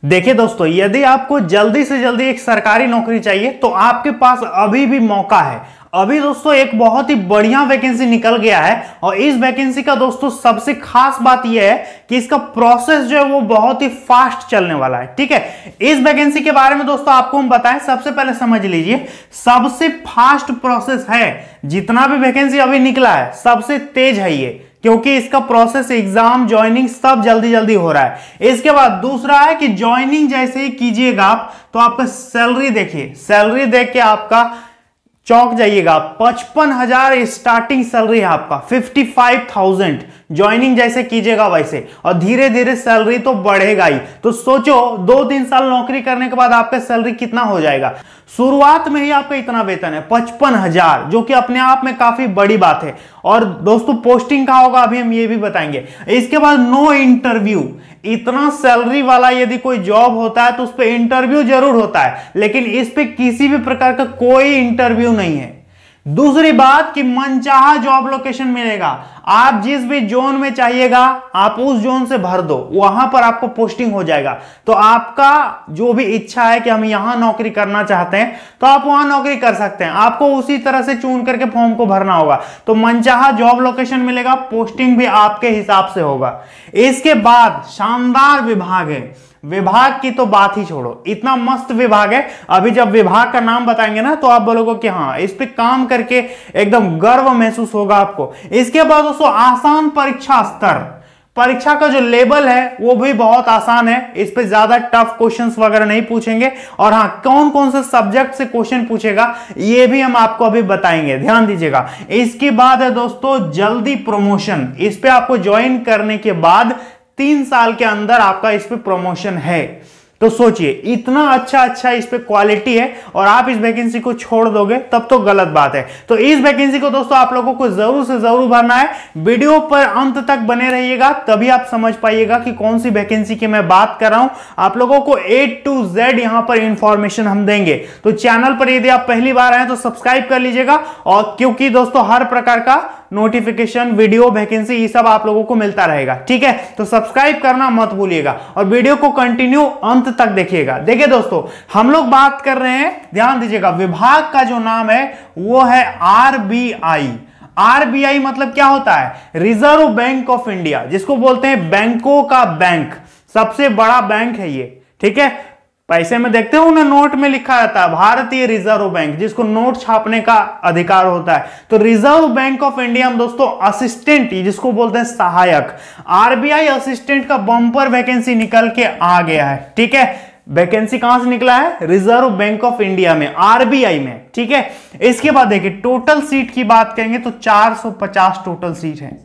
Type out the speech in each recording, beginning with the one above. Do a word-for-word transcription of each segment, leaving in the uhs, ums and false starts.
देखिए दोस्तों, यदि आपको जल्दी से जल्दी एक सरकारी नौकरी चाहिए तो आपके पास अभी भी मौका है। अभी दोस्तों एक बहुत ही बढ़िया वैकेंसी निकल गया है और इस वैकेंसी का दोस्तों सबसे खास बात यह है कि इसका प्रोसेस जो है वो बहुत ही फास्ट चलने वाला है। ठीक है, इस वैकेंसी के बारे में दोस्तों आपको हम बताएं, सबसे पहले समझ लीजिए सबसे फास्ट प्रोसेस है। जितना भी वैकेंसी अभी निकला है सबसे तेज है ये, क्योंकि इसका प्रोसेस एग्जाम ज्वाइनिंग सब जल्दी जल्दी हो रहा है। इसके बाद दूसरा है कि ज्वाइनिंग जैसे ही कीजिएगा आप तो आपका सैलरी देखिए, सैलरी देख के आपका चौंक जाइएगा। पचपन हजार स्टार्टिंग सैलरी है आपका, फिफ्टी फाइव थाउजेंड ज्वाइनिंग जैसे कीजिएगा वैसे, और धीरे धीरे सैलरी तो बढ़ेगा ही। तो सोचो दो तीन साल नौकरी करने के बाद आपका सैलरी कितना हो जाएगा। शुरुआत में ही आपका इतना वेतन है पचपन हजार, जो कि अपने आप में काफी बड़ी बात है। और दोस्तों पोस्टिंग कहां होगा अभी हम ये भी बताएंगे। इसके बाद नो इंटरव्यू, इतना सैलरी वाला यदि कोई जॉब होता है तो उस पर इंटरव्यू जरूर होता है, लेकिन इस पे किसी भी प्रकार का कोई इंटरव्यू नहीं है। दूसरी बात कि मनचाहा जॉब लोकेशन मिलेगा, आप जिस भी जोन में चाहिएगा आप उस जोन से भर दो, वहां पर आपको पोस्टिंग हो जाएगा। तो आपका जो भी इच्छा है कि हम यहां नौकरी करना चाहते हैं तो आप वहां नौकरी कर सकते हैं, आपको उसी तरह से चुन करके फॉर्म को भरना होगा। तो मनचाहा जॉब लोकेशन मिलेगा, पोस्टिंग भी आपके हिसाब से होगा। इसके बाद शानदार विभाग है, विभाग की तो बात ही छोड़ो, इतना मस्त विभाग है। अभी जब विभाग का नाम बताएंगे ना तो आप बोलोगे कि हाँ इस पे काम करके एकदम गर्व महसूस होगा आपको। इसके बाद दोस्तों आसान परीक्षा स्तर, परीक्षा का जो लेवल है वो भी बहुत आसान है, इस पे ज्यादा टफ क्वेश्चंस वगैरह नहीं पूछेंगे। और हाँ, कौन कौन से सब्जेक्ट से क्वेश्चन पूछेगा ये भी हम आपको अभी बताएंगे, ध्यान दीजिएगा। इसके बाद है दोस्तों जल्दी प्रमोशन, इस पे आपको ज्वाइन करने के बाद तीन साल के अंदर आपका इस पे प्रमोशन है। तो सोचिए इतना अच्छा अच्छा इस पे क्वालिटी है और आप इस वैकेंसी को छोड़ दोगे तब तो गलत बात है। तो इस वैकेंसी को दोस्तों आप लोगों को जरूर से जरूर भरना है। वीडियो पर अंत तक बने रहिएगा, तभी आप समझ पाइएगा कि कौन सी वैकेंसी की मैं बात कर रहा हूं। आप लोगों को ए टू जेड यहां पर इंफॉर्मेशन हम देंगे। तो चैनल पर यदि आप पहली बार आए तो सब्सक्राइब कर लीजिएगा, और क्योंकि दोस्तों हर प्रकार का नोटिफिकेशन, वीडियो, वैकेंसी ये सब आप लोगों को मिलता रहेगा। ठीक है, तो सब्सक्राइब करना मत भूलिएगा और वीडियो को कंटिन्यू अंत तक देखिएगा। देखिए दोस्तों हम लोग बात कर रहे हैं, ध्यान दीजिएगा, विभाग का जो नाम है वो है आरबीआई। आरबीआई मतलब क्या होता है? रिजर्व बैंक ऑफ इंडिया, जिसको बोलते हैं बैंकों का बैंक, सबसे बड़ा बैंक है ये। ठीक है, पैसे में देखते हो ना नोट में लिखा रहता है भारतीय रिजर्व बैंक, जिसको नोट छापने का अधिकार होता है। तो रिजर्व बैंक ऑफ इंडिया में दोस्तों असिस्टेंट, जिसको बोलते हैं सहायक, आरबीआई असिस्टेंट का बम्पर वैकेंसी निकल के आ गया है। ठीक है, वैकेंसी कहां से निकला है? रिजर्व बैंक ऑफ इंडिया में, आरबीआई में। ठीक है, इसके बाद देखिए टोटल सीट की बात करेंगे तो चार सौ पचास टोटल सीट है।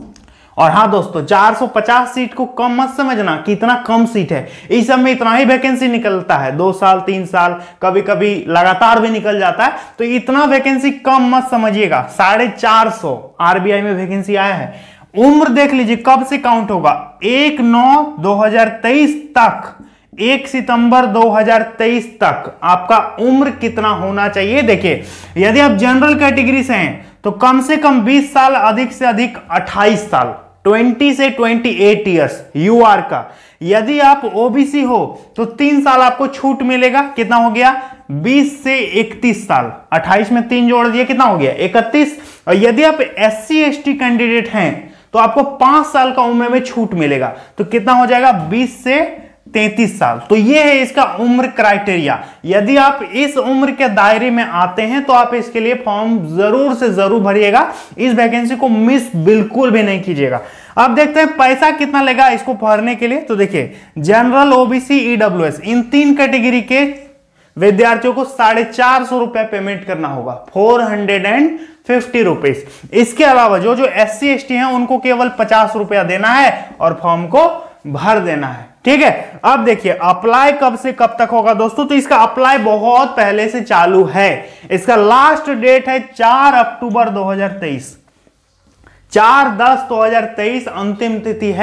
और हाँ दोस्तों, चार सौ पचास सीट को कम मत समझना कि इतना कम सीट है, इस सब में इतना ही वैकेंसी निकलता है, दो साल तीन साल कभी कभी लगातार भी निकल जाता है। तो इतना वैकेंसी कम मत समझिएगा, साढ़े चार सौ आरबीआई में वैकेंसी आया है। उम्र देख लीजिए कब से काउंट होगा, एक नौ दो हजार तेईस तक, एक सितंबर दो हजार तेईस तक आपका उम्र कितना होना चाहिए। देखिए यदि आप जनरल कैटेगरी से हैं तो कम से कम बीस साल, अधिक से अधिक अट्ठाईस साल, बीस से अट्ठाईस इयर्स यूआर का। यदि आप ओबीसी हो तो तीन साल आपको छूट मिलेगा, कितना हो गया? बीस से इकतीस साल, अट्ठाईस में तीन जोड़ दिया कितना हो गया? इकतीस। और यदि आप एससी एसटी कैंडिडेट हैं तो आपको पांच साल का उम्र में छूट मिलेगा, तो कितना हो जाएगा? बीस से तैंतीस साल। तो ये है इसका उम्र क्राइटेरिया। यदि आप इस उम्र के दायरे में आते हैं तो आप इसके लिए फॉर्म जरूर से जरूर भरिएगा, इस वैकेंसी को मिस बिल्कुल भी नहीं कीजिएगा। अब देखते हैं पैसा कितना लेगा इसको भरने के लिए। तो देखिए जनरल, ओबीसी, ईडब्ल्यूएस, इन तीन कैटेगरी के विद्यार्थियों को साढ़े चार सौ रुपए पेमेंट करना होगा, four hundred and fifty rupees. इसके अलावा जो जो एस सी एस टी है उनको केवल पचास रुपया देना है और फॉर्म को भर देना है। ठीक है, अब देखिए अप्लाई कब से कब तक होगा दोस्तों। तो इसका अप्लाई बहुत पहले से चालू है, इसका लास्ट डेट है चार अक्टूबर दो हजार तेईस, चार दस दो हजार तेईस अंतिम तिथि है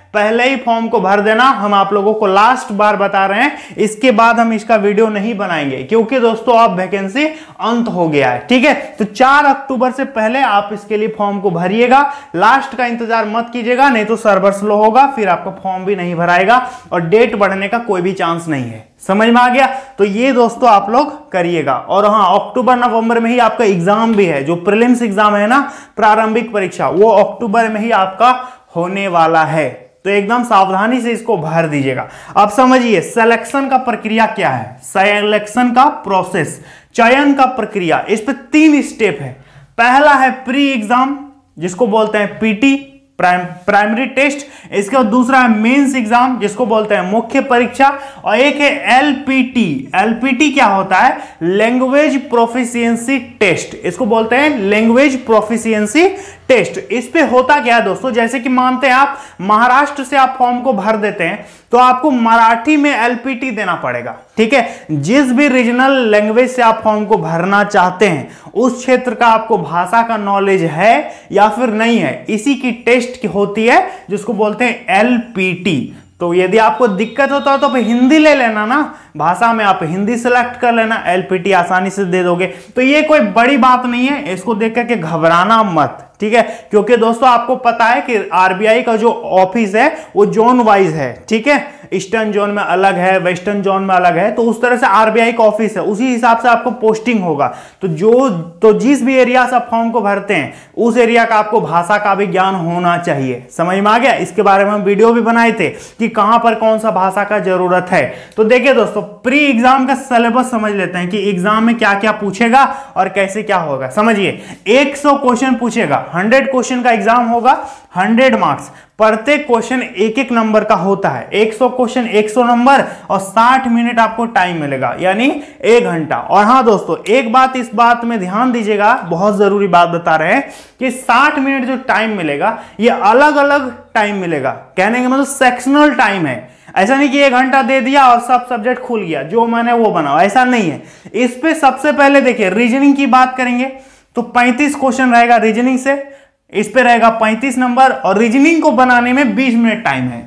पहले ही फॉर्म को भर देना। हम आप लोगों को लास्ट बार बता रहे हैं, इसके बाद हम इसका वीडियो नहीं बनाएंगे क्योंकि दोस्तों अब वैकेंसी अंत हो गया है। ठीक है, तो चार अक्टूबर से पहले आप इसके लिए फॉर्म को भरिएगा। लास्ट का इंतजार मत कीजिएगा, नहीं तो सर्वर स्लो होगा, फिर आपका फॉर्म भी नहीं भराएगा और डेट बढ़ने का कोई भी चांस नहीं है। समझ में आ गया? तो ये दोस्तों आप लोग करिएगा। और हाँ, अक्टूबर नवंबर में ही आपका एग्जाम भी है, जो प्रीलिम्स एग्जाम है ना, प्रारंभिक परीक्षा, वो अक्टूबर में ही आपका होने वाला है। तो एकदम सावधानी से इसको भर दीजिएगा। अब समझिए सिलेक्शन का प्रक्रिया क्या है, सिलेक्शन का प्रोसेस, चयन का प्रक्रिया, इस पे तीन स्टेप है। पहला है प्री एग्जाम, जिसको बोलते हैं पीटी, प्राइम प्राइमरी टेस्ट। इसके बाद दूसरा है मेंस एग्जाम, जिसको बोलते हैं मुख्य परीक्षा, और एक है एलपीटी। एलपीटी क्या होता है? लैंग्वेज प्रोफिशिएंसी टेस्ट, इसको बोलते हैं लैंग्वेज प्रोफिशिएंसी टेस्ट। इस पे होता क्या है दोस्तों, जैसे कि मानते हैं आप महाराष्ट्र से आप फॉर्म को भर देते हैं तो आपको मराठी में एलपीटी देना पड़ेगा। ठीक है, जिस भी रीजनल लैंग्वेज से आप फॉर्म को भरना चाहते हैं उस क्षेत्र का आपको भाषा का नॉलेज है या फिर नहीं है, इसी की टेस्ट की होती है, जिसको बोलते हैं एलपीटी। तो यदि आपको दिक्कत होता है तो आप हिंदी ले लेना ना, भाषा में आप हिंदी सेलेक्ट कर लेना, एलपीटी आसानी से दे दोगे। तो ये कोई बड़ी बात नहीं है, इसको देख करके घबराना मत। ठीक है, क्योंकि दोस्तों आपको पता है कि आरबीआई का जो ऑफिस है वो जोन वाइज है। ठीक है, ईस्टर्न जोन में अलग है, वेस्टर्न जोन में अलग है, तो उस तरह से आरबीआई का ऑफिस है, उसी हिसाब से आपको पोस्टिंग होगा। तो जो तो जिस भी एरिया से आप फॉर्म को भरते हैं उस एरिया का आपको भाषा का भी ज्ञान होना चाहिए। समझ में आ गया? इसके बारे में हम वीडियो भी बनाए थे कि कहां पर कौन सा भाषा का जरूरत है। तो देखिए दोस्तों, प्री एग्जाम का सिलेबस समझ लेते हैं कि एग्जाम में क्या क्या पूछेगा और कैसे क्या होगा। समझिए, एक सौ क्वेश्चन पूछेगा, हंड्रेड क्वेश्चन का एग्जाम होगा, हंड्रेड मार्क्स, प्रत्येक क्वेश्चन एक एक नंबर का होता है। एक सौ क्वेश्चन एक सौ नंबर और साठ मिनट आपको टाइम मिलेगा, यानी एक घंटा। और हाँ दोस्तों, एक बात इस बात में ध्यान दीजिएगा, बहुत जरूरी बात बता रहे हैं कि साठ मिनट जो टाइम मिलेगा ये अलग अलग टाइम मिलेगा। कहने का मतलब सेक्शनल टाइम है, ऐसा नहीं कि एक घंटा दे दिया और सब सब्जेक्ट खुल गया, जो मैंने वो बनाओ, ऐसा नहीं है। इस पे सबसे पहले देखिए रीजनिंग की बात करेंगे तो पैंतीस क्वेश्चन रहेगा रीजनिंग से, इस पे रहेगा पैंतीस नंबर, और रीजनिंग को बनाने में बीस मिनट टाइम है।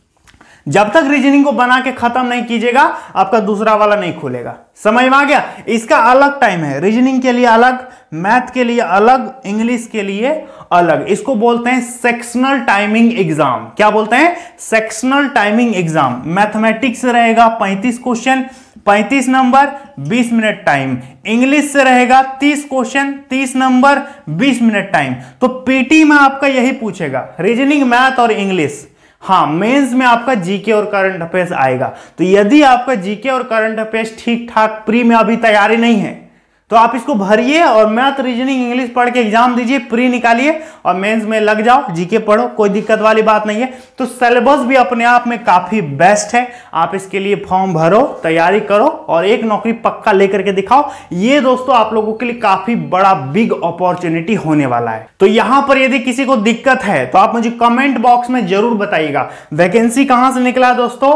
जब तक रीजनिंग को बना के खत्म नहीं कीजिएगा आपका दूसरा वाला नहीं खुलेगा। समझ में आ गया? इसका अलग टाइम है, रीजनिंग के लिए अलग, मैथ के लिए अलग, इंग्लिश के लिए अलग। इसको बोलते हैं सेक्शनल टाइमिंग एग्जाम। क्या बोलते हैं? Sectional timing exam. मैथमेटिक्स से रहेगा पैंतीस क्वेश्चन, पैंतीस नंबर, बीस मिनट टाइम। इंग्लिश से रहेगा तीस क्वेश्चन, तीस नंबर, बीस मिनट टाइम। तो पीटी में आपका यही पूछेगा, रीजनिंग, मैथ और इंग्लिश। हाँ, मेंस में आपका जीके और करंट अफेयर्स आएगा। तो यदि आपका जीके और करंट अफेयर्स ठीक ठाक प्री में अभी तैयारी नहीं है तो आप इसको भरिए और मैथ, रीजनिंग, इंग्लिश पढ़ के एग्जाम दीजिए, प्री निकालिए और मेंस में लग जाओ, जीके पढ़ो, कोई दिक्कत वाली बात नहीं है। तो सिलेबस भी अपने आप में काफी बेस्ट है। आप इसके लिए फॉर्म भरो, तैयारी करो और एक नौकरी पक्का लेकर के दिखाओ। ये दोस्तों आप लोगों के लिए काफी बड़ा बिग अपॉर्चुनिटी होने वाला है। तो यहां पर यदि किसी को दिक्कत है तो आप मुझे कमेंट बॉक्स में जरूर बताइएगा। वैकेंसी कहां से निकला दोस्तों?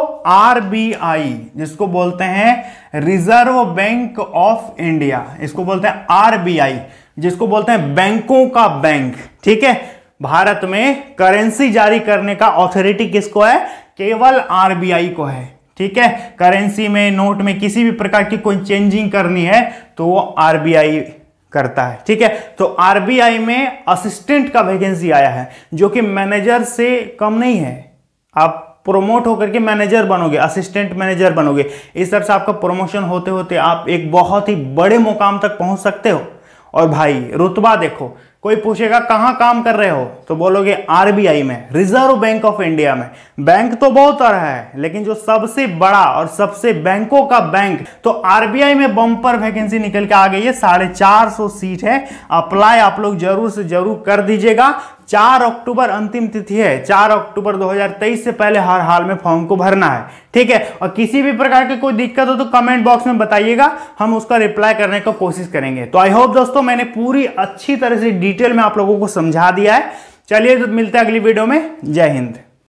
आरबीआई, जिसको बोलते हैं रिजर्व बैंक ऑफ इंडिया, इसको बोलते हैं आरबीआई, जिसको बोलते हैं बैंकों का बैंक। ठीक है, भारत में करेंसी जारी करने का ऑथोरिटी किसको है? केवल आरबीआई को है। ठीक है, करेंसी में, नोट में किसी भी प्रकार की कोई चेंजिंग करनी है तो वो आरबीआई करता है। ठीक है, तो आरबीआई में असिस्टेंट का वैकेंसी आया है, जो कि मैनेजर से कम नहीं है। आप प्रोमोट होकर के मैनेजर बनोगे, असिस्टेंट मैनेजर बनोगे, इस तरह से आपका प्रमोशन होते होते आप एक बहुत ही बड़े मुकाम तक पहुंच सकते हो। और भाई रुतबा देखो, कोई पूछेगा कहां काम कर रहे हो तो बोलोगे आरबीआई में, रिजर्व बैंक ऑफ इंडिया में। बैंक तो बहुत तरह है, लेकिन जो सबसे बड़ा और सबसे बैंकों का बैंक, तो आरबीआई में बम्पर वैकेंसी निकल के आ गई है। साढ़े चार सौ सीट है। अप्लाई आप लोग जरूर से जरूर कर दीजिएगा। चार अक्टूबर अंतिम तिथि है, चार अक्टूबर दो हज़ार तेईस से पहले हर हाल में फॉर्म को भरना है। ठीक है, और किसी भी प्रकार की कोई दिक्कत हो तो कमेंट बॉक्स में बताइएगा, हम उसका रिप्लाई करने का कोशिश करेंगे। तो आई होप दोस्तों मैंने पूरी अच्छी तरह से डिटेल में आप लोगों को समझा दिया है। चलिए तो मिलते हैं अगली वीडियो में। जय हिंद।